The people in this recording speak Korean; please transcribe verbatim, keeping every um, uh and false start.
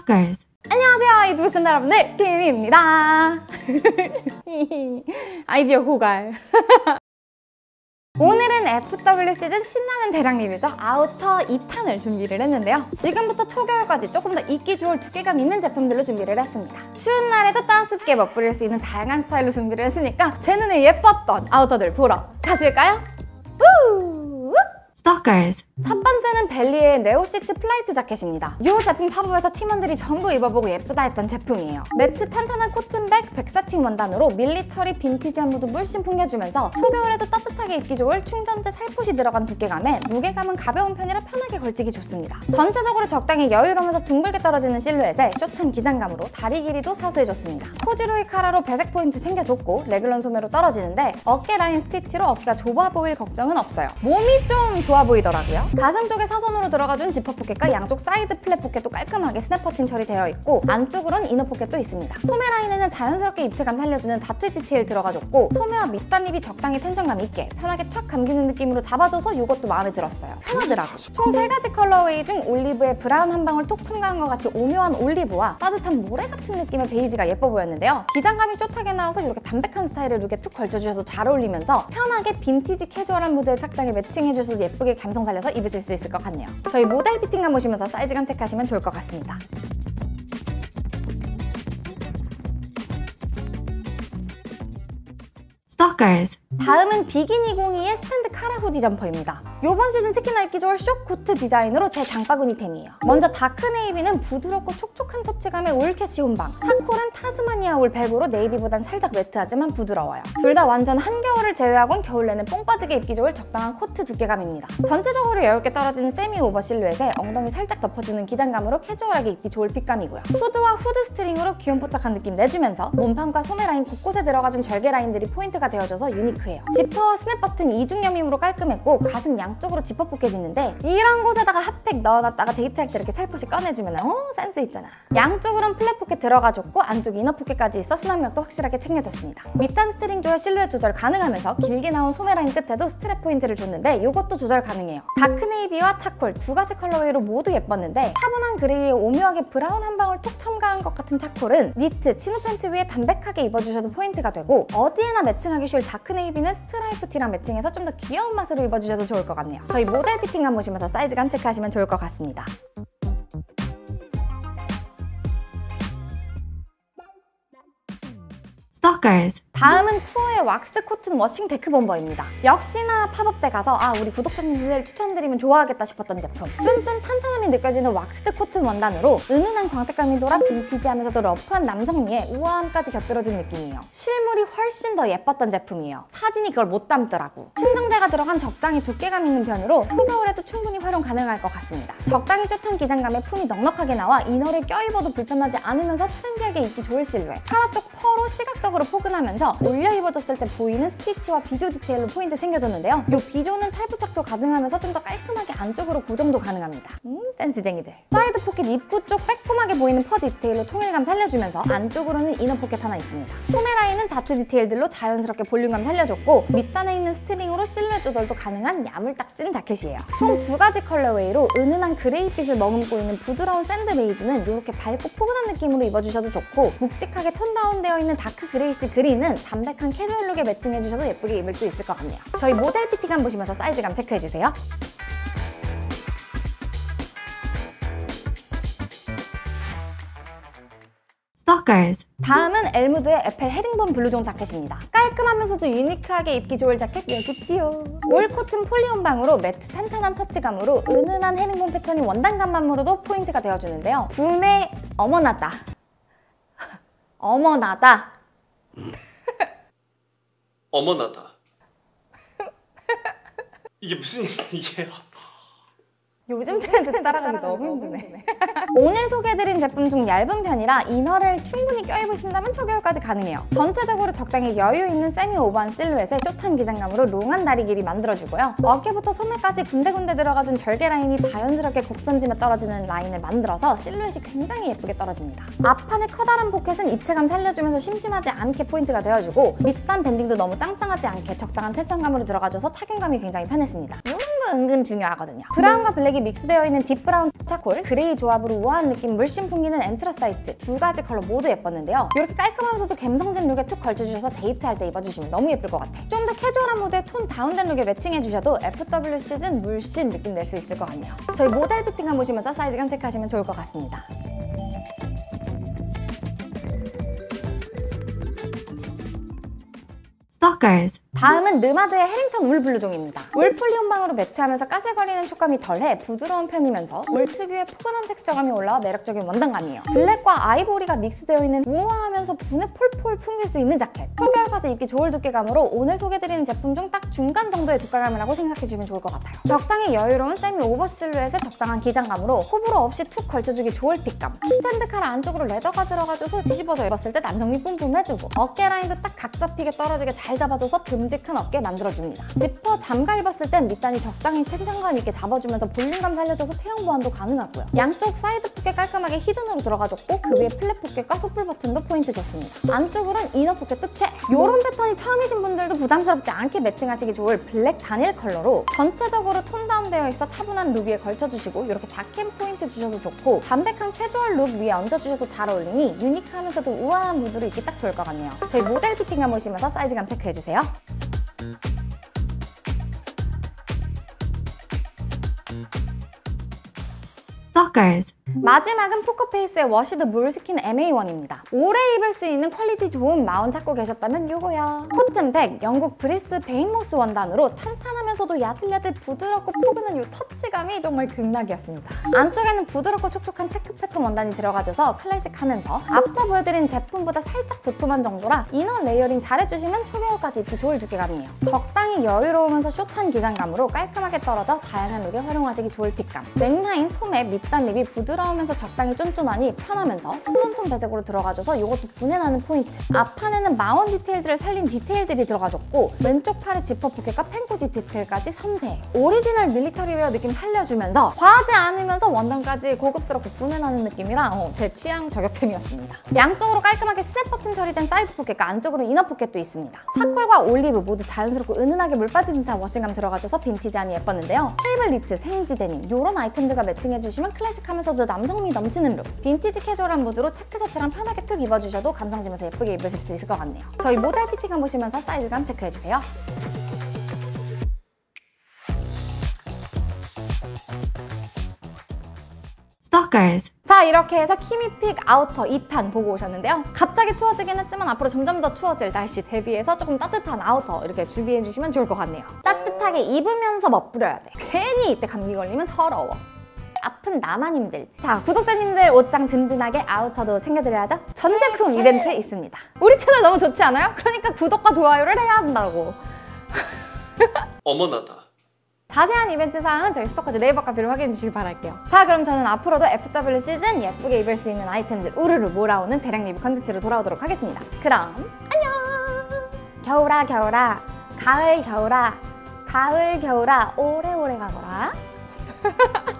Stalkers. 안녕하세요, 아이디어 쓴 여러분들, 김입니다. 아이디어 고갈. 오늘은 에프더블유 시즌 신나는 대량 리뷰죠. 아우터 이 탄을 준비를 했는데요. 지금부터 초겨울까지 조금 더 입기 좋을 두께감 있는 제품들로 준비를 했습니다. 추운 날에도 따숩게 멋부릴 수 있는 다양한 스타일로 준비를 했으니까 제 눈에 예뻤던 아우터들 보러 가실까요? 우! Stalkers. 첫 번째는 벨리의 네오시트 플라이트 자켓입니다. 이 제품 팝업에서 팀원들이 전부 입어보고 예쁘다 했던 제품이에요. 매트 탄탄한 코튼백 백사틴 원단으로 밀리터리 빈티지한 무드 물씬 풍겨주면서 초겨울에도 따뜻하게 입기 좋을 충전재 살포시 들어간 두께감에 무게감은 가벼운 편이라 편하게 걸치기 좋습니다. 전체적으로 적당히 여유로우면서 둥글게 떨어지는 실루엣에 숏한 기장감으로 다리 길이도 사수해줬습니다. 코듀로이 카라로 배색 포인트 챙겨줬고 레귤런 소매로 떨어지는데 어깨 라인 스티치로 어깨가 좁아 보일 걱정은 없어요. 몸이 좀 좋아 보이더라고요. 가슴 쪽에 사선으로 들어가준 지퍼 포켓과 양쪽 사이드 플랫 포켓도 깔끔하게 스냅 버튼 처리되어 있고 안쪽으론 이너 포켓도 있습니다. 소매 라인에는 자연스럽게 입체감 살려주는 다트 디테일 들어가줬고 소매와 밑단립이 적당히 텐션감 있게 편하게 척 감기는 느낌으로 잡아줘서 이것도 마음에 들었어요. 편하더라고요. 총 세 가지 컬러웨이 중 올리브에 브라운 한 방울 톡 첨가한 것 같이 오묘한 올리브와 따뜻한 모래 같은 느낌의 베이지가 예뻐 보였는데요. 기장감이 숏하게 나와서 이렇게 담백한 스타일의 룩에 툭 걸쳐주셔서 잘 어울리면서 편하게 빈티지 캐주얼한 무드의 착장에 매칭해주셔서 예쁘게 감성 살려서 입으실 수 있을 것 같네요. 저희 모델 피팅감 보시면서 사이즈감 체크하시면 좋을 것 같습니다. Stalkers. 다음은 비기니공이의 스탠드 카라 후디 점퍼입니다. 이번 시즌 특히나 입기 좋을 숏코트 디자인으로 제 장바구니템이에요. 먼저 다크 네이비는 부드럽고 촉촉한 터치감의 올캐시 혼방, 차콜은 타스마니아 울 백으로 네이비보단 살짝 매트하지만 부드러워요. 둘 다 완전 한겨울을 제외하곤 겨울 내내 뽕 빠지게 입기 좋을 적당한 코트 두께감입니다. 전체적으로 여유롭게 떨어지는 세미 오버 실루엣에 엉덩이 살짝 덮어주는 기장감으로 캐주얼하게 입기 좋을 핏감이고요. 후드와 후드 스트링으로 귀염뽀짝한 느낌 내주면서 몸판과 소매 라인 곳곳에 들어가준 절개 라인들이 포인트가 되어줘서 유니크해요. 지퍼와 스냅 버튼 이중 여밈으로 깔끔했고 가슴 양쪽으로 지퍼 포켓 있는데 이런 곳에다가 핫팩 넣어놨다가 데이트할 때 이렇게 살포시 꺼내주면 어 센스 있잖아. 양쪽으로는 플랫 포켓 들어가줬고 안쪽 이너 포켓까지 있어 수납력도 확실하게 챙겨줬습니다. 밑단 스트링 조여 실루엣 조절 가능하면서 길게 나온 소매 라인 끝에도 스트랩 포인트를 줬는데 이것도 조절 가능해요. 다크 네이비와 차콜 두 가지 컬러웨이로 모두 예뻤는데 차분한 그레이에 오묘하게 브라운 한 방울 톡 첨가한 것 같은 차콜은 니트, 치노 팬츠 위에 담백하게 입어주셔도 포인트가 되고 어디에나 매칭하기 쉬울 다크 네이비는 스트라이프 티랑 매칭해서 좀 더 귀여운 맛으로 입어주셔도 좋을 것 같네요. 저희 모델 피팅감 보시면서 사이즈감 체크하시면 좋을 것 같습니다. Stalkers. 다음은 쿠어의 왁스 코튼 워싱 데크 범버입니다. 역시나 팝업 때 가서 아 우리 구독자님들 추천드리면 좋아하겠다 싶었던 제품. 쫀쫀 탄탄함이 느껴지는 왁스드 코튼 원단으로 은은한 광택감이 돌아 빈티지하면서도 러프한 남성미에 우아함까지 곁들여진 느낌이에요. 실물이 훨씬 더 예뻤던 제품이에요. 사진이 그걸 못 담더라고. 충전재가 들어간 적당히 두께감 있는 편으로 초겨울에도 충분히 활용 가능할 것 같습니다. 적당히 숏한 기장감에 품이 넉넉하게 나와 이너를 껴입어도 불편하지 않으면서 트렌디하게 입기 좋을 실루엣. 카라 쪽 펄로 시각적으로 포근하면서 올려 입어줬을 때 보이는 스티치와 비조 디테일로 포인트 챙겨줬는데요. 이 비조는 탈부착도 가능하면서 좀 더 깔끔하게 안쪽으로 고정도 가능합니다. 음 센스쟁이들. 사이드 포켓 입구 쪽 빼꼼하게 보이는 퍼 디테일로 통일감 살려주면서 안쪽으로는 이너 포켓 하나 있습니다. 소매 라인은 다트 디테일들로 자연스럽게 볼륨감 살려줬고 밑단에 있는 스트링으로 실루엣 조절도 가능한 야물딱진 자켓이에요. 총 두 가지 컬러웨이로 은은한 그레이빛을 머금고 있는 부드러운 샌드 베이지는 이렇게 밝고 포근한 느낌으로 입어주셔도 좋고 묵직하게 톤 다운되어 있는 다크 그레이시 그린은 담백한 캐주얼 룩에 매칭해주셔도 예쁘게 입을 수 있을 것 같네요. 저희 모델 피팅감 보시면서 사이즈감 체크해주세요. Stalkers. 다음은 엘무드의 에펠 헤링본 블루종 자켓입니다. 깔끔하면서도 유니크하게 입기 좋을 자켓 여기 있지요. 올 코튼 폴리온방으로 매트 탄탄한 터치감으로 은은한 헤링본 패턴이 원단감만으로도 포인트가 되어주는데요. 분의 어머나다. 어머나다. 어머나다. 이게 무슨 이게 요즘 트렌드 따라가기 너무 힘드네. 오늘 소개해드린 제품 중 얇은 편이라 이너를 충분히 껴입으신다면 초겨울까지 가능해요. 전체적으로 적당히 여유 있는 세미 오버한 실루엣에 숏한 기장감으로 롱한 다리 길이 만들어주고요. 어깨부터 소매까지 군데군데 들어가준 절개 라인이 자연스럽게 곡선짐에 떨어지는 라인을 만들어서 실루엣이 굉장히 예쁘게 떨어집니다. 앞판의 커다란 포켓은 입체감 살려주면서 심심하지 않게 포인트가 되어주고 밑단 밴딩도 너무 짱짱하지 않게 적당한 텐션감으로 들어가줘서 착용감이 굉장히 편했습니다. 이런 거 은근 중요하거든요. 브라운과 블랙이 믹스되어 있는 딥브라운 차콜, 그레이 조합으로 우아한 느낌 물씬 풍기는 엔트라사이트 두 가지 컬러 모두 예뻤는데요. 이렇게 깔끔하면서도 감성진 룩에 툭 걸쳐주셔서 데이트할 때 입어주시면 너무 예쁠 것 같아. 좀 더 캐주얼한 무드에 톤 다운된 룩에 매칭해주셔도 에프더블유 시즌 물씬 느낌 낼 수 있을 것 같네요. 저희 모델 피팅감 보시면서 사이즈감 체크하시면 좋을 것 같습니다. Stalkers. 다음은 르마드의 해링턴 울 블루종입니다. 울 폴리온방으로 매트하면서 까슬거리는 촉감이 덜해 부드러운 편이면서 울 특유의 포근한 텍스처감이 올라와 매력적인 원단감이에요. 블랙과 아이보리가 믹스되어 있는 우아하면서 분해 폴폴 풍길 수 있는 자켓. 초겨울까지 입기 좋을 두께감으로 오늘 소개드리는 제품 중 딱 중간 정도의 두께감이라고 생각해주면 좋을 것 같아요. 적당히 여유로운 세미 오버 실루엣에 적당한 기장감으로 호불호 없이 툭 걸쳐주기 좋을 핏감. 스탠드 칼 안쪽으로 레더가 들어가줘서 뒤집어서 입었을 때 남성미 뿜뿜 해주고 어깨 라인도 딱 각 잡히게 떨어지게 잘 잡아줘서 듬직한 어깨 만들어줍니다. 지퍼 잠가 입었을 땐 밑단이 적당히 텐션감 있게 잡아주면서 볼륨감 살려줘서 체형 보완도 가능하고요. 양쪽 사이드 포켓 깔끔하게 히든으로 들어가줬고 그 위에 플랫 포켓과 소풀 버튼도 포인트 줬습니다. 안쪽으로는 이너 포켓도 최! 이런 패턴이 처음이신 분들도 부담스럽지 않게 매칭하시기 좋을 블랙 단일 컬러로 전체적으로 톤 다운되어 있어 차분한 룩 위에 걸쳐주시고 이렇게 자켓 포인트 주셔도 좋고 담백한 캐주얼 룩 위에 얹어주셔도 잘 어울리니 유니크하면서도 우아한 무드로 입기 딱 좋을 것 같네요. 저희 모델 피팅감 보시면서 사이즈감 체크해주세요. Stalkers. 마지막은 포커페이스의 워시드 몰스킨 엠에이 원입니다. 오래 입을 수 있는 퀄리티 좋은 마운 찾고 계셨다면 요거야. 코튼백, 영국 브리스 베인모스 원단으로 탄탄하면서도 야들야들 부드럽고 포근한 이 터치감이 정말 극락이었습니다. 안쪽에는 부드럽고 촉촉한 체크 패턴 원단이 들어가줘서 클래식하면서 앞서 보여드린 제품보다 살짝 도톰한 정도라 이너 레이어링 잘해주시면 초겨울까지 입기 좋을 두께감이에요. 적당히 여유로우면서 숏한 기장감으로 깔끔하게 떨어져 다양한 룩에 활용하시기 좋을 핏감. 넥라인, 소매, 밑단 립이 부드러운 면서 적당히 쫀쫀하니 편하면서 톤톤 배색으로 들어가줘서 이것도 분해나는 포인트. 앞판에는 마원 디테일들을 살린 디테일들이 들어가줬고 왼쪽 팔에 지퍼 포켓과 펜꽂이 디테일까지 섬세해. 오리지널 밀리터리웨어 느낌 살려주면서 과하지 않으면서 원단까지 고급스럽고 분해나는 느낌이라 어, 제 취향 저격템이었습니다. 양쪽으로 깔끔하게 스냅 버튼 처리된 사이드 포켓과 안쪽으로 이너 포켓도 있습니다. 차콜과 올리브 모두 자연스럽고 은은하게 물 빠진 듯한 워싱감 들어가줘서 빈티지하니 예뻤는데요. 케이블 니트, 생지 데님 이런 아이템들과 매칭해주시면 클래식하면서도 남성미 넘치는 룩. 빈티지 캐주얼한 무드로 체크 셔츠랑 편하게 툭 입어주셔도 감성지면서 예쁘게 입으실 수 있을 것 같네요. 저희 모델 피팅감 보시면서 사이즈감 체크해주세요. Stalkers. 자, 이렇게 해서 키미픽 아우터 이 탄 보고 오셨는데요. 갑자기 추워지긴 했지만 앞으로 점점 더 추워질 날씨 대비해서 조금 따뜻한 아우터 이렇게 준비해주시면 좋을 것 같네요. 따뜻하게 입으면서 멋부려야 돼. 괜히 이때 감기 걸리면 서러워. 아픈 나만 힘들지. 자, 구독자님들 옷장 든든하게 아우터도 챙겨드려야죠. 전 제품 이벤트 있습니다. 우리 채널 너무 좋지 않아요? 그러니까 구독과 좋아요를 해야 한다고. 어머나다. 자세한 이벤트 사항은 저희 스토커즈 네이버 카페를 확인해 주시길 바랄게요. 자, 그럼 저는 앞으로도 에프더블유 시즌 예쁘게 입을 수 있는 아이템들 우르르 몰아오는 대량 리뷰 컨텐츠로 돌아오도록 하겠습니다. 그럼 안녕! 겨울아 겨울아 가을 겨울아 가을 겨울아 오래오래 가거라.